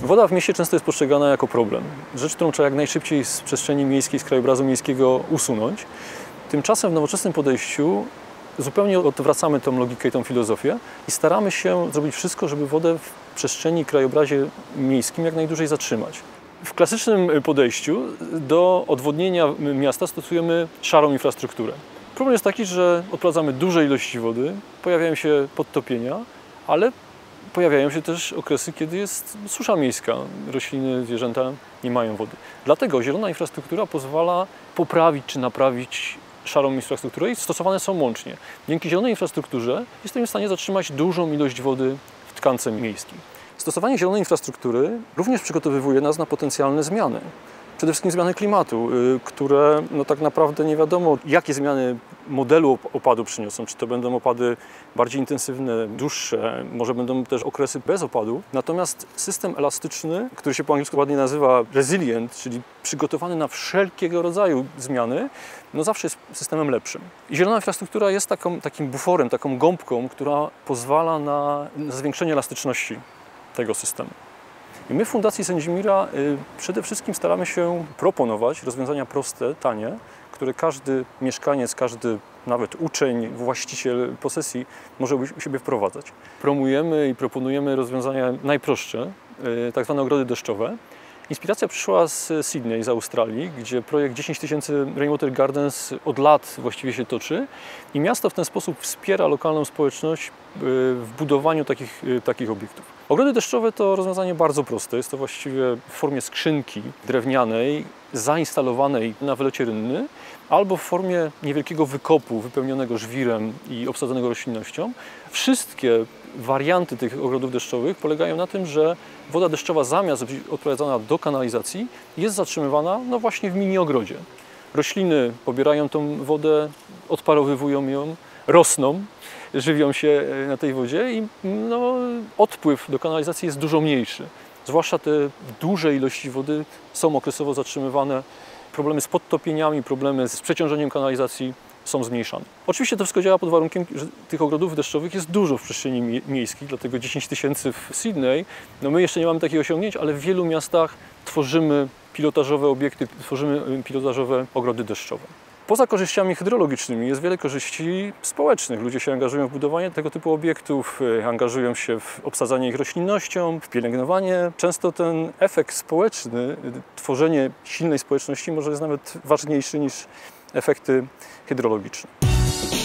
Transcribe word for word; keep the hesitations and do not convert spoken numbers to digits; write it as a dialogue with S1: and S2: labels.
S1: Woda w mieście często jest postrzegana jako problem. Rzecz, którą trzeba jak najszybciej z przestrzeni miejskiej, z krajobrazu miejskiego usunąć. Tymczasem w nowoczesnym podejściu zupełnie odwracamy tą logikę i tą filozofię i staramy się zrobić wszystko, żeby wodę w przestrzeni i krajobrazie miejskim jak najdłużej zatrzymać. W klasycznym podejściu do odwodnienia miasta stosujemy szarą infrastrukturę. Problem jest taki, że odprowadzamy duże ilości wody, pojawiają się podtopienia, ale pojawiają się też okresy, kiedy jest susza miejska. Rośliny, zwierzęta nie mają wody. Dlatego zielona infrastruktura pozwala poprawić czy naprawić szarą infrastrukturę i stosowane są łącznie. Dzięki zielonej infrastrukturze jesteśmy w stanie zatrzymać dużą ilość wody w tkance miejskiej. Stosowanie zielonej infrastruktury również przygotowywuje nas na potencjalne zmiany. Przede wszystkim zmiany klimatu, które no tak naprawdę nie wiadomo, jakie zmiany modelu opadu przyniosą. Czy to będą opady bardziej intensywne, dłuższe, może będą też okresy bez opadu. Natomiast system elastyczny, który się po angielsku ładnie nazywa resilient, czyli przygotowany na wszelkiego rodzaju zmiany, no zawsze jest systemem lepszym. I zielona infrastruktura jest taką, takim buforem, taką gąbką, która pozwala na, na zwiększenie elastyczności tego systemu. I my w Fundacji Sędzimira y, przede wszystkim staramy się proponować rozwiązania proste, tanie, które każdy mieszkaniec, każdy nawet uczeń, właściciel posesji może u siebie wprowadzać. Promujemy i proponujemy rozwiązania najprostsze, y, tak zwane ogrody deszczowe. Inspiracja przyszła z Sydney, z Australii, gdzie projekt dziesięć tysięcy Rainwater Gardens od lat właściwie się toczy i miasto w ten sposób wspiera lokalną społeczność w budowaniu takich, takich obiektów. Ogrody deszczowe to rozwiązanie bardzo proste. Jest to właściwie w formie skrzynki drewnianej, zainstalowanej na wylocie rynny, albo w formie niewielkiego wykopu wypełnionego żwirem i obsadzonego roślinnością. Wszystkie warianty tych ogrodów deszczowych polegają na tym, że woda deszczowa zamiast być odprowadzana do kanalizacji jest zatrzymywana no właśnie w mini ogrodzie. Rośliny pobierają tą wodę, odparowywują ją, rosną, żywią się na tej wodzie i no, odpływ do kanalizacji jest dużo mniejszy. Zwłaszcza te duże ilości wody są okresowo zatrzymywane. Problemy z podtopieniami, problemy z przeciążeniem kanalizacji są zmniejszane. Oczywiście to wszystko działa pod warunkiem, że tych ogrodów deszczowych jest dużo w przestrzeni miejskiej, dlatego dziesięć tysięcy w Sydney. No my jeszcze nie mamy takich osiągnięć, ale w wielu miastach tworzymy pilotażowe obiekty, tworzymy pilotażowe ogrody deszczowe. Poza korzyściami hydrologicznymi jest wiele korzyści społecznych. Ludzie się angażują w budowanie tego typu obiektów, angażują się w obsadzanie ich roślinnością, w pielęgnowanie. Często ten efekt społeczny, tworzenie silnej społeczności może jest nawet ważniejszy niż efekty hydrologiczne.